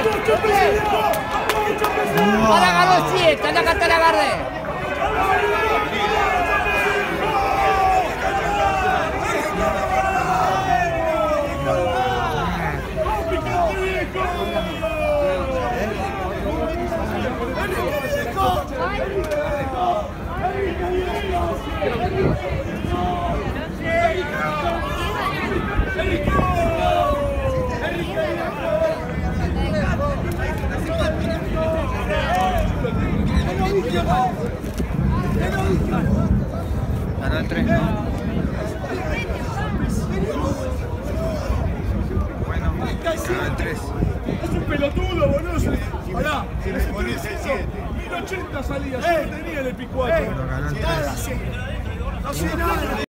Ahora ganó 7, anda a cantar a Gardel. Ganó el 3, ¿no? Bueno, ganó el 3. Es un pelotudo, boludo. Pará, si le pones el 7. 1080 salía, yo no tenía el Epi 4. Pero ganó el 3. No sé nada.